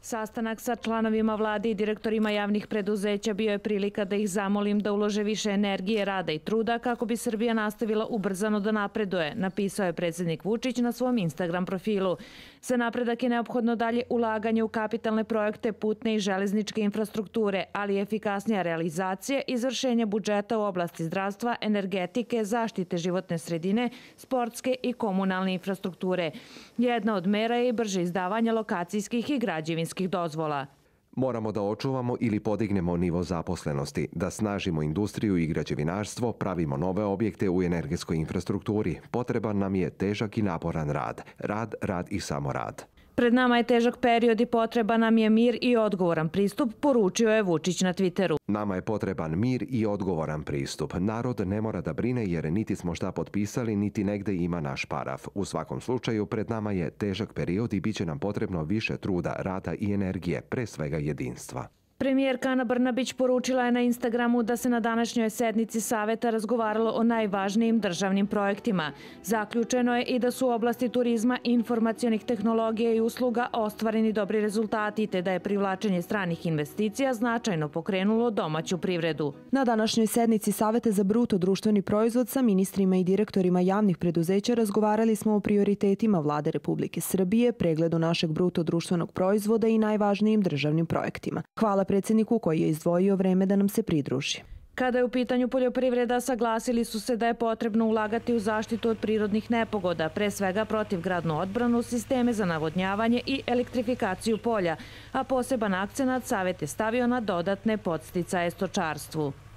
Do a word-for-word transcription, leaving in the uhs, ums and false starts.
Sastanak sa članovima vlade i direktorima javnih preduzeća bio je prilika da ih zamolim da ulože više energije, rada i truda kako bi Srbija nastavila ubrzano da napreduje, napisao je predsjednik Vučić na svom Instagram profilu. Za napredak je neophodno dalje ulaganje u kapitalne projekte putne i železničke infrastrukture, ali i efikasnija realizacija i izvršenje budžeta u oblasti zdravstva, energetike, zaštite životne sredine, sportske i komunalne infrastrukture. Jedna od mera je i brže izdavanje lokacijskih i građevinskih dozvola. Moramo da očuvamo ili podignemo nivo zaposlenosti, da snažimo industriju i građevinarstvo, pravimo nove objekte u energetskoj infrastrukturi. Potreban nam je težak i naporan rad. Rad, rad i samo rad. Pred nama je težak period i potreban nam je mir i odgovoran pristup, poručio je Vučić na Twitteru. Nama je potreban mir i odgovoran pristup. Narod ne mora da brine jer niti smo šta potpisali, niti negde ima naš paraf. U svakom slučaju, pred nama je težak period i bit će nam potrebno više truda, rada i energije, pre svega jedinstva. Premijerka Ana Brnabić poručila je na Instagramu da se na današnjoj sednici Saveta razgovaralo o najvažnijim državnim projektima. Zaključeno je i da su u oblasti turizma, informacionih tehnologija i usluga ostvareni dobri rezultati, te da je privlačenje stranih investicija značajno pokrenulo domaću privredu. Na današnjoj sednici Saveta za bruto društveni proizvod sa ministrima i direktorima javnih preduzeća razgovarali smo o prioritetima Vlade Republike Srbije, pregledu našeg bruto društvenog proizvoda i najvažnijim državnim projektima. Hvala predsjedniku koji je izdvojio vreme da nam se pridruži. Kada je u pitanju poljoprivreda, saglasili su se da je potrebno ulagati u zaštitu od prirodnih nepogoda, pre svega protivgradnu odbranu, sisteme za navodnjavanje i elektrifikaciju polja, a poseban akcenat Savet je stavio na dodatne podsticaje stočarstvu.